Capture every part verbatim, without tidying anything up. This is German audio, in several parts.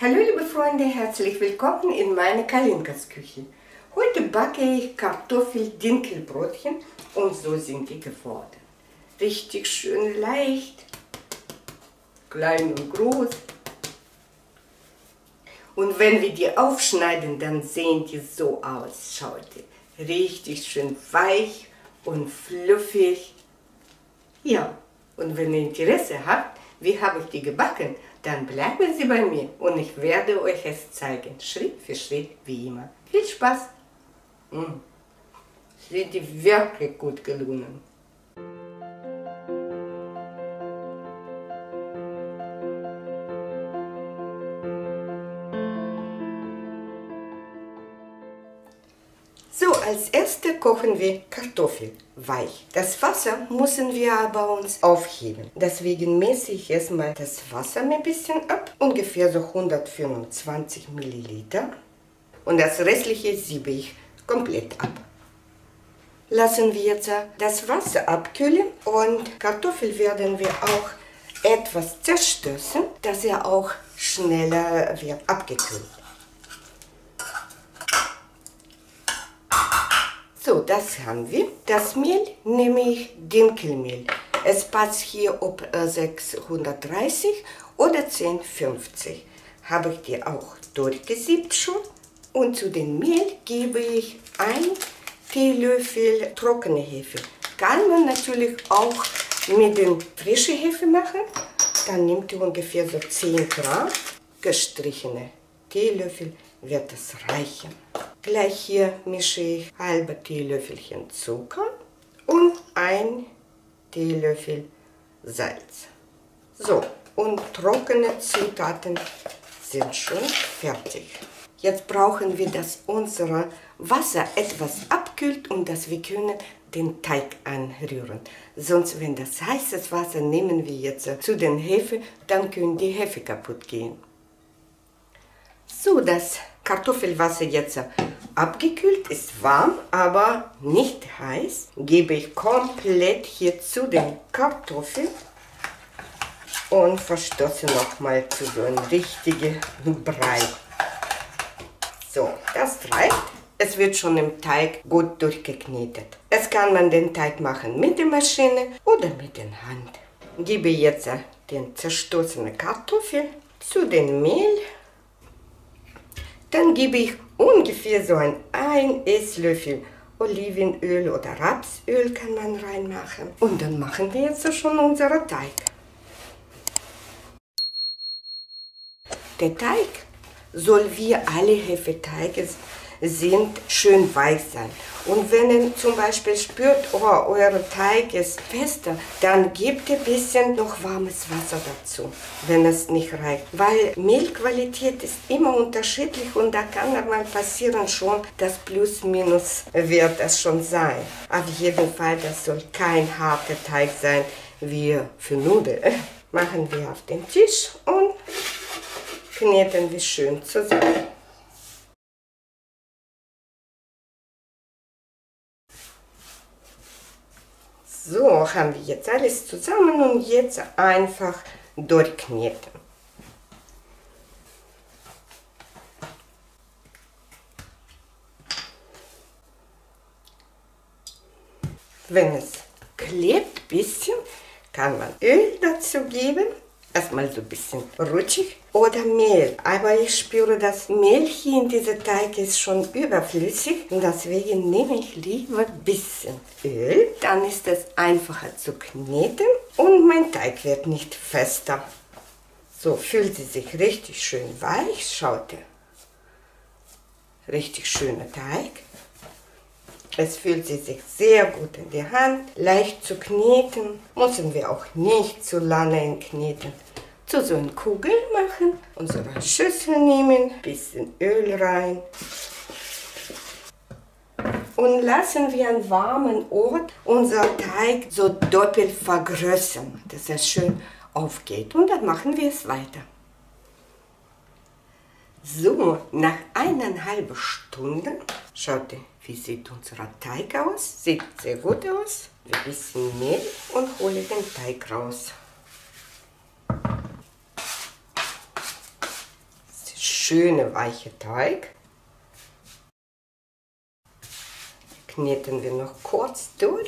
Hallo liebe Freunde, herzlich willkommen in meiner Kalinkas Küche. Heute backe ich Kartoffel-Dinkelbrötchen und so sind die geworden. Richtig schön leicht, klein und groß. Und wenn wir die aufschneiden, dann sehen die so aus. Schaut, richtig schön weich und fluffig. Ja, und wenn ihr Interesse habt, wie habe ich die gebacken, dann bleiben Sie bei mir und ich werde euch es zeigen, Schritt für Schritt, wie immer. Viel Spaß! Mmh. Sind die wirklich gut gelungen. So, als erstes kochen wir Kartoffeln weich. Das Wasser müssen wir aber uns aufheben. Deswegen messe ich erstmal das Wasser ein bisschen ab, ungefähr so hundertfünfundzwanzig Milliliter. Und das restliche siebe ich komplett ab. Lassen wir jetzt das Wasser abkühlen und Kartoffeln werden wir auch etwas zerstößen, dass er auch schneller wird abgekühlt. So, das haben wir. Das Mehl nehme ich Dinkelmehl. Es passt hier ob sechshundertdreißig oder zehn fünfzig. Habe ich die auch durchgesiebt schon. Und zu dem Mehl gebe ich ein Teelöffel trockene Hefe. Kann man natürlich auch mit den frischen Hefe machen. Dann nimmt ihr ungefähr so zehn Gramm gestrichene Teelöffel, wird das reichen. Gleich hier mische ich halbe Teelöffelchen Zucker und ein Teelöffel Salz. So, und trockene Zutaten sind schon fertig. Jetzt brauchen wir, dass unser Wasser etwas abkühlt und dass wir können den Teig anrühren. Sonst, wenn das heißes Wasser nehmen wir jetzt zu den Hefe, dann können die Hefe kaputt gehen. So, das Kartoffelwasser jetzt abgekühlt ist, warm, aber nicht heiß. Gebe ich komplett hier zu den Kartoffeln und verstoße nochmal zu so einem richtigen Brei. So, das reicht. Es wird schon im Teig gut durchgeknetet. Es kann man den Teig machen mit der Maschine oder mit der Hand. Gebe jetzt den zerstoßenen Kartoffeln zu dem Mehl. Dann gebe ich ungefähr so ein, ein Esslöffel Olivenöl oder Rapsöl kann man reinmachen. Und dann machen wir jetzt schon unseren Teig. Der Teig soll wie alle Hefeteige sind schön weich sein. Und wenn ihr zum Beispiel spürt, oh, euer Teig ist fester, dann gebt ihr ein bisschen noch warmes Wasser dazu, wenn es nicht reicht. Weil Mehlqualität ist immer unterschiedlich und da kann mal passieren schon, dass plus minus wird es schon sein. Auf jeden Fall, das soll kein harter Teig sein wie für Nudeln. Machen wir auf den Tisch und kneten wir schön zusammen. So, haben wir jetzt alles zusammen und jetzt einfach durchkneten. Wenn es klebt ein bisschen, kann man Öl dazu geben. Erstmal so ein bisschen rutschig oder Mehl. Aber ich spüre, das Mehl hier in diesem Teig ist schon überflüssig. Und deswegen nehme ich lieber ein bisschen Öl. Dann ist es einfacher zu kneten und mein Teig wird nicht fester. So fühlt sie sich richtig schön weich. Schaut ihr. Richtig schöner Teig. Es fühlt sie sich sehr gut in die Hand, leicht zu kneten, müssen wir auch nicht zu lange kneten. Zu so einer Kugel machen, unsere Schüssel nehmen, bisschen Öl rein und lassen wir an warmen Ort unser Teig so doppelt vergrößern, dass er schön aufgeht und dann machen wir es weiter. So, nach eineinhalb Stunden, schaut ihr, wie sieht unser Teig aus? Sieht sehr gut aus. Ein bisschen Mehl und hole den Teig raus. schöne weiche Teig. Kneten wir noch kurz durch.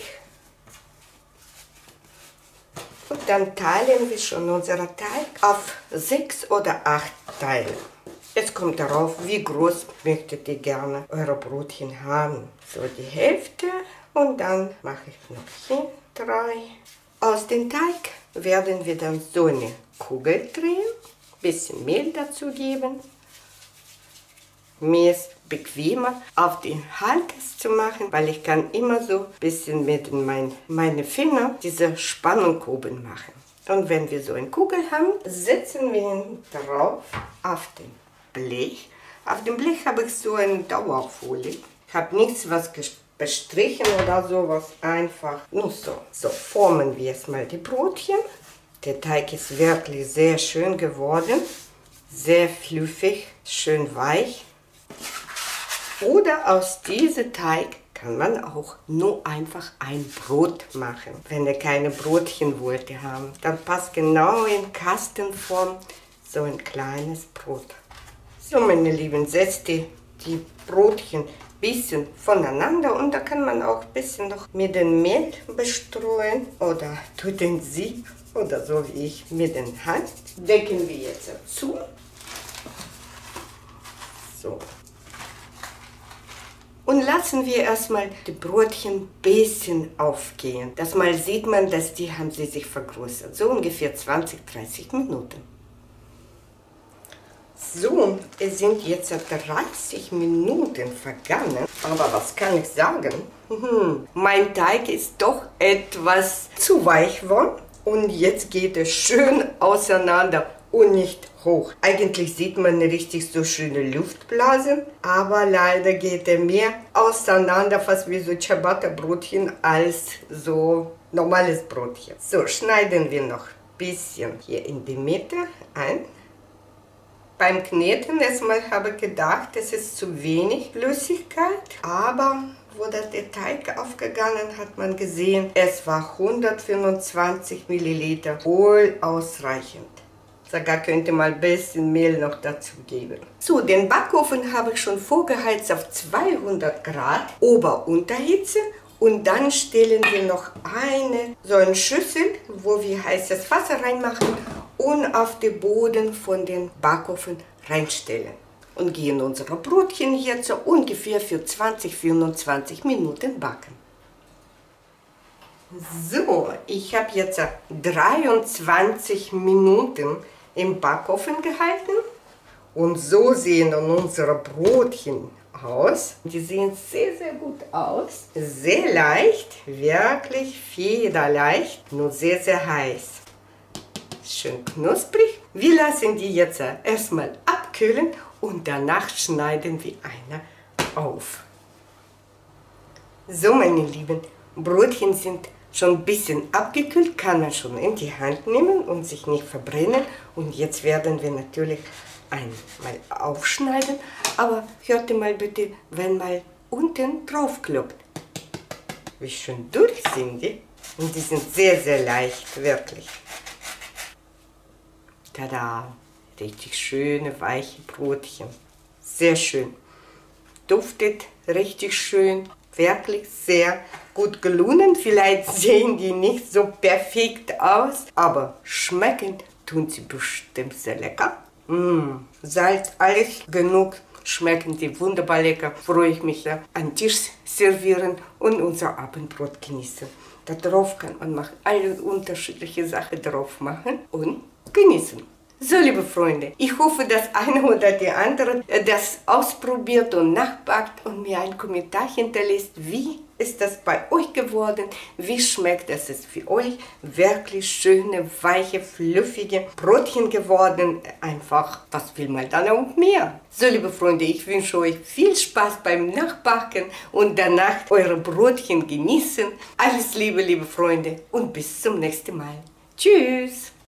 Und dann teilen wir schon unseren Teig auf sechs oder acht Teile. Es kommt darauf, wie groß möchtet ihr gerne eure Brötchen haben. So die Hälfte und dann mache ich noch hier drei. Aus dem Teig werden wir dann so eine Kugel drehen, bisschen Mehl dazu geben. Mir ist bequemer, auf die Hand es zu machen, weil ich kann immer so ein bisschen mit mein, meine Finger diese Spannungkugeln machen. Und wenn wir so eine Kugel haben, setzen wir ihn drauf auf den Blech. Auf dem Blech habe ich so eine Dauerfolie. Ich habe nichts was bestrichen oder sowas, einfach nur so. So formen wir jetzt mal die Brötchen. Der Teig ist wirklich sehr schön geworden, sehr fluffig, schön weich. Oder aus diesem Teig kann man auch nur einfach ein Brot machen. Wenn ihr keine Brötchen wollt haben, dann passt genau in Kastenform so ein kleines Brot. So, meine Lieben, setzt die, die Brötchen ein bisschen voneinander und da kann man auch ein bisschen noch mit dem Mehl bestreuen oder tut den Sieb oder so wie ich mit den Hand. Decken wir jetzt zu. So. Und lassen wir erstmal die Brötchen ein bisschen aufgehen. Das mal sieht man, dass die haben sie sich vergrößert. So ungefähr zwanzig, dreißig Minuten. So, es sind jetzt dreißig Minuten vergangen. Aber was kann ich sagen? Hm, mein Teig ist doch etwas zu weich geworden. Und jetzt geht es schön auseinander und nicht hoch. Eigentlich sieht man eine richtig so schöne Luftblase, aber leider geht er mehr auseinander, fast wie so Ciabatta-Brötchen, als so normales Brötchen. So, schneiden wir noch ein bisschen hier in die Mitte ein. Beim Kneten erstmal habe ich gedacht, es ist zu wenig Flüssigkeit, aber wo das der Teig aufgegangen hat, man gesehen, es war hundertfünfundzwanzig Milliliter, wohl ausreichend. Sogar könnte mal ein bisschen Mehl noch dazu geben. So, den Backofen habe ich schon vorgeheizt auf zweihundert Grad Ober-Unterhitze und dann stellen wir noch eine so eine Schüssel, wo wir heißes Wasser reinmachen und auf den Boden von den Backofen reinstellen. Und gehen unsere Brötchen hier so ungefähr für zwanzig, fünfundzwanzig Minuten backen. So, ich habe jetzt dreiundzwanzig Minuten im Backofen gehalten und so sehen dann unsere Brötchen aus. Die sehen sehr, sehr gut aus. Sehr leicht, wirklich federleicht, nur sehr, sehr heiß. Schön knusprig. Wir lassen die jetzt erstmal abkühlen und danach schneiden wir eine auf. So, meine Lieben, Brötchen sind schon ein bisschen abgekühlt, kann man schon in die Hand nehmen und sich nicht verbrennen. Und jetzt werden wir natürlich einmal aufschneiden, aber hört mal bitte, wenn mal unten drauf klopft. Wie schön durch sind die. Und die sind sehr, sehr leicht, wirklich. Tada! Richtig schöne, weiche Brötchen. Sehr schön. Duftet richtig schön. Wirklich sehr gut gelungen. Vielleicht sehen die nicht so perfekt aus, aber schmecken tun sie bestimmt sehr lecker. Mmh. Salz, alles genug. Schmecken die wunderbar lecker. Freue ich mich, ja, an den Tisch servieren und unser Abendbrot genießen. Darauf kann man machen, alle unterschiedliche Sachen drauf machen und genießen. So, liebe Freunde, ich hoffe, dass einer oder die andere das ausprobiert und nachbackt und mir einen Kommentar hinterlässt, wie ist das bei euch geworden, wie schmeckt es für euch, wirklich schöne, weiche, fluffige Brötchen geworden, einfach, was will man dann auch mehr? So, liebe Freunde, ich wünsche euch viel Spaß beim Nachbacken und danach eure Brötchen genießen. Alles Liebe, liebe Freunde, und bis zum nächsten Mal. Tschüss!